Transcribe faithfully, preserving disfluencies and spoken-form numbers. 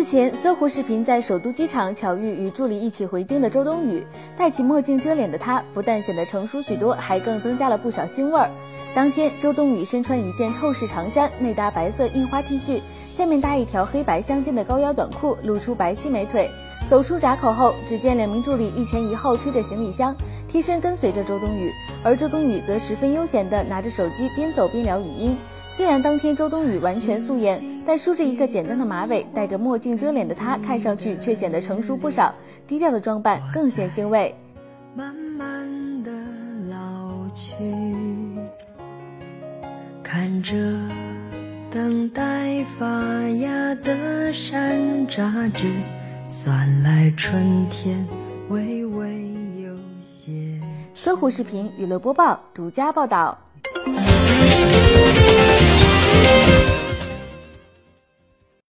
前，搜狐视频在首都机场巧遇与助理一起回京的周冬雨，戴起墨镜遮脸的她，不但显得成熟许多，还更增加了不少腥味儿。当天，周冬雨身穿一件透视长衫，内搭白色印花 T 恤，下面搭一条黑白相间的高腰短裤，露出白皙美腿。走出闸口后，只见两名助理一前一后推着行李箱，贴身跟随着周冬雨，而周冬雨则十分悠闲地拿着手机边走边聊语音。虽然当天周冬雨完全素颜，但梳着一个简单的马尾，戴着墨镜遮脸的她，看上去却显得成熟不少，低调的装扮更显欣慰。 慢慢的老去，看着等待发芽的山楂枝，算来春天微微有些。 搜狐视频娱乐播报独家报道。